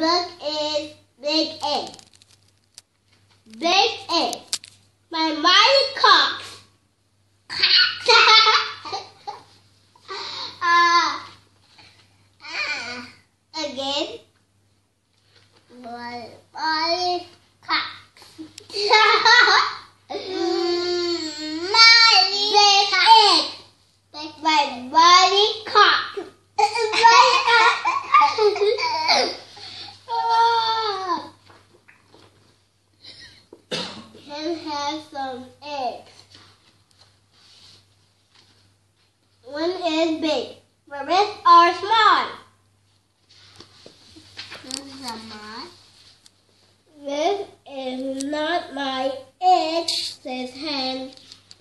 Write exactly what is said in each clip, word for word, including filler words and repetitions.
book is Big Egg. Big Egg. My mighty cocks. uh, uh, again. My mighty cocks. Mighty Big Egg. Like my mighty cock. Hen has some eggs. One is big, the rest are small. This is a mine. This is not my egg, says Hen.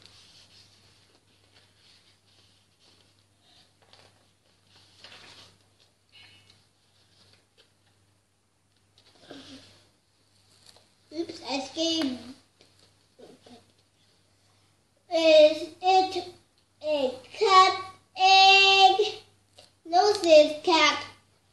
Oops, I escaped. Is it a cat egg? No, says cat.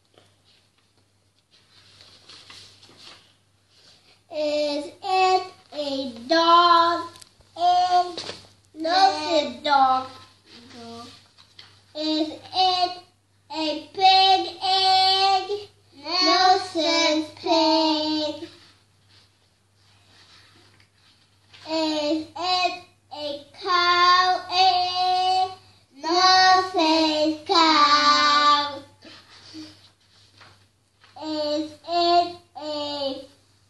Is it a dog egg? No, says dog. Dog. Is it a pig egg? No, says pig. Is it a cow egg? No, says cow. Is it a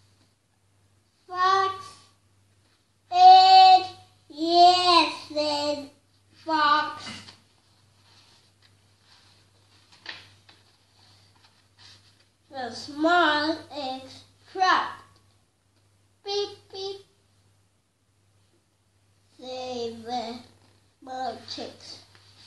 fox egg? Yes, says fox. The small eggs cracked. Beep, beep. They were more chicks.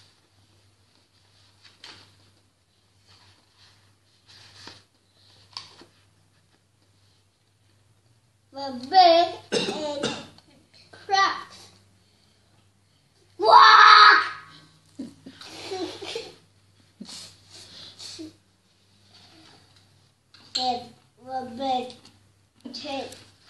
The big egg cracks. Quack! Said the big chick.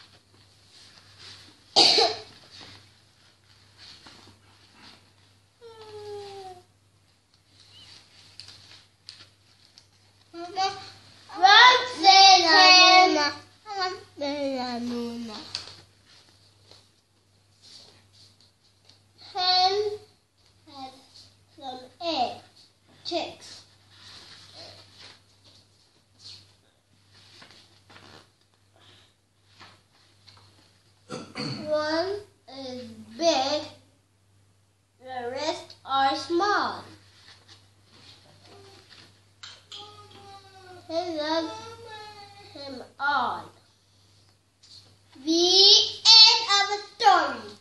Hen has some egg chicks. One is big, the rest are small. He loves him all. The end of the story.